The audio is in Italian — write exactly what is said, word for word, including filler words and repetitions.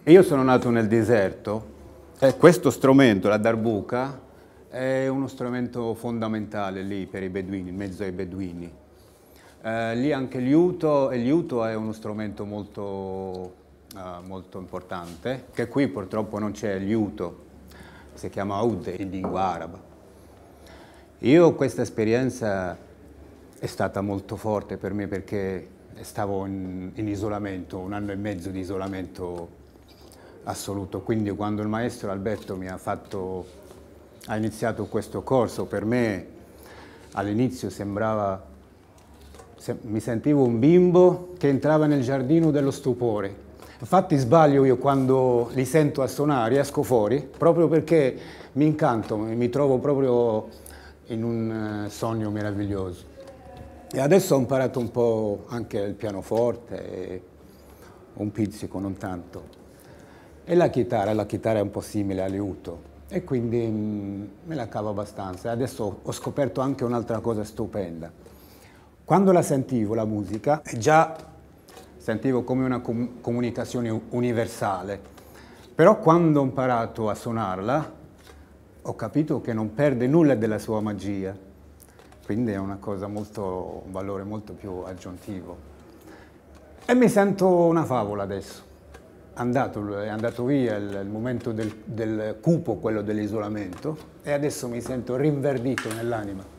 Io sono nato nel deserto e questo strumento, la darbuka, è uno strumento fondamentale lì per i beduini, in mezzo ai beduini. Eh, lì anche il liuto, e il liuto è uno strumento molto, eh, molto importante, che qui purtroppo non c'è il liuto, si chiama oud in lingua araba. Io questa esperienza è stata molto forte per me perché stavo in, in isolamento, un anno e mezzo di isolamento assoluto, quindi quando il maestro Alberto mi ha fatto, ha iniziato questo corso, per me all'inizio sembrava, se, mi sentivo un bimbo che entrava nel giardino dello stupore. Infatti sbaglio io quando li sento a suonare, esco fuori, proprio perché mi incanto, mi trovo proprio in un sogno meraviglioso. E adesso ho imparato un po' anche il pianoforte, e un pizzico, non tanto. E la chitarra, la chitarra è un po' simile al liuto e quindi mh, me la cavo abbastanza. Adesso ho scoperto anche un'altra cosa stupenda. Quando la sentivo, la musica, già sentivo come una com comunicazione universale, però quando ho imparato a suonarla ho capito che non perde nulla della sua magia, quindi è una cosa molto, un valore molto più aggiuntivo. E mi sento una favola adesso. Andato, è andato via il, il momento del, del cupo, quello dell'isolamento, e adesso mi sento rinverdito nell'anima.